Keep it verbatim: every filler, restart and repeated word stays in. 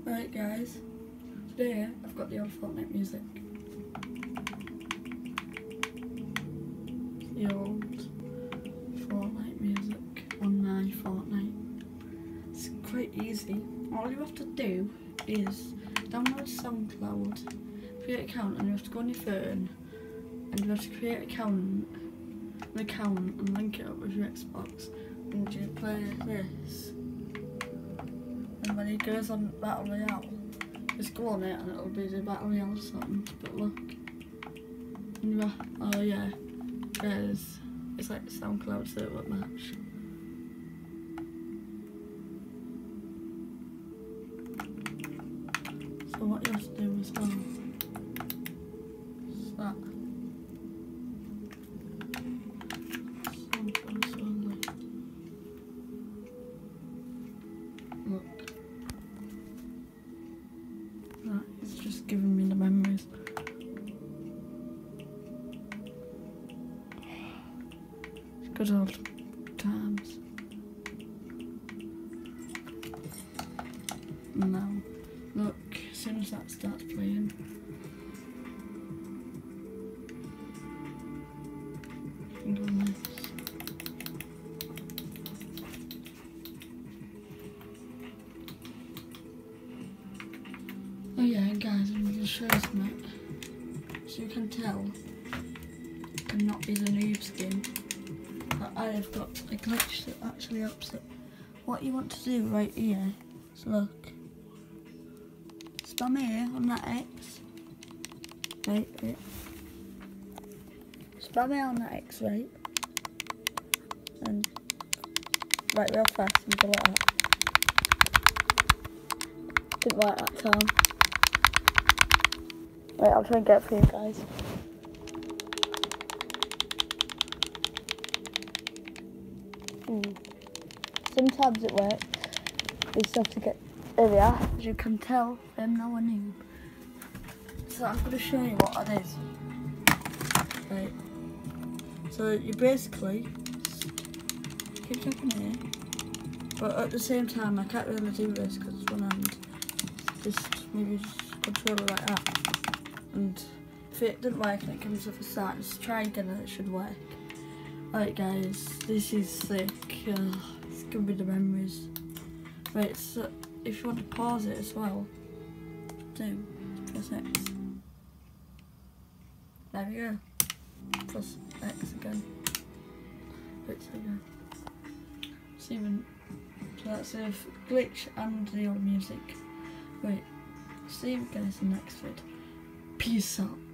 Right guys, today I've got the old Fortnite music. The old Fortnite music on my Fortnite. It's quite easy. All you have to do is download SoundCloud, create an account, and you have to go on your phone and you have to create an account, an account and link it up with your Xbox, and you play this. And when it goes on Battle Royale, just go on it and it'll be the Battle Royale or something. But look, and you're, oh yeah, there's, it's like SoundCloud server match. So what you have to do as well is that. Look. That is just giving me the memories. Good old times. Now, look, as soon as that starts playing, I can go on this. Oh yeah, guys, I'm going to show you something. So you can tell it cannot be the noob skin, but I have got a glitch that actually helps it. What you want to do right here is look. Spam here on that X. Right, right. Spam here on that X, right? And right real fast and go like that. Didn't like that time. Wait, I'll try and get it for you guys. Hmm. Sometimes it works. You just have to get. There we are. As you can tell, I'm now a noob. So I'm going to show you what that is. Right. So you basically keep tapping here, but at the same time I can't really do this because it's one hand. Just maybe just control it like that. And if it doesn't work and it comes up a start, just try again and it should work. Right guys, this is sick. Uh, it's gonna be the memories. Right, so if you want to pause it as well, do press X. There we go. Press X again. X again. So even so that's a glitch and the old music. Right, see you guys in the next vid. Peace out.